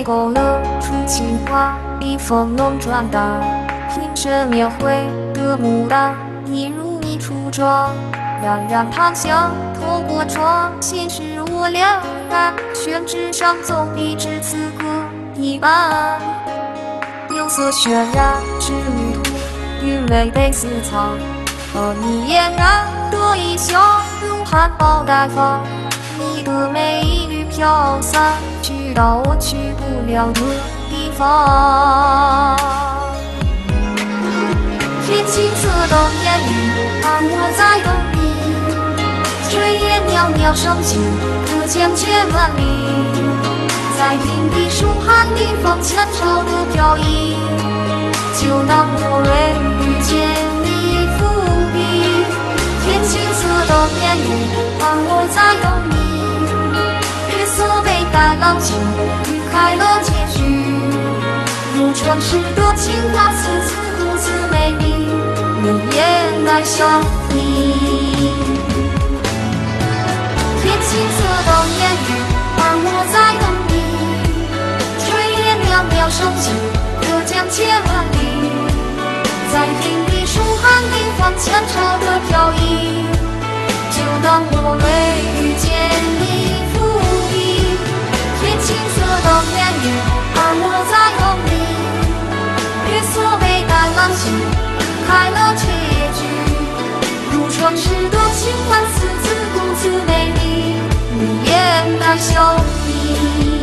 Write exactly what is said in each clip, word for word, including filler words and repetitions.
勾勒出情话，笔锋浓转淡，平生描绘的牡丹，一如你初妆。冉冉檀香透过窗，心事我两岸，宣纸上总比至此歌一般。釉色渲染织女图，韵味被私藏。而你嫣然的一笑，如含苞待放。你的美丽飘散，去到我去不了的地方。天青色的烟雨，而我在等你。炊烟袅袅升起，隔江千万里。在平地书汉地方，前朝的飘逸。就当我为遇见你伏笔。天青色的烟雨，而我在等你。月色被淡浪情，晕开了结局。如传世的情话，次次如此美丽，你也难相依。天青色的烟雨，而我在等你。炊烟袅袅升起，隔江千万里。在平地书汉地方，前朝的飘逸。就当我为遇见你伏笔。天青色的烟雨，而我在等你。月色被淡浪洗，开了结局。如传世的情话，次次如此美丽，你也难相依。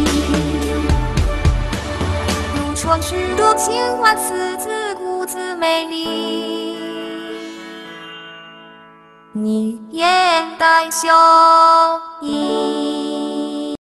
如传世的情话，次次如此美丽，你也难相依。